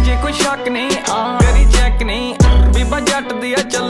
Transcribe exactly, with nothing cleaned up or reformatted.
जे कोई शक नहीं आ करी चेक नहीं बीबा जट दिया चल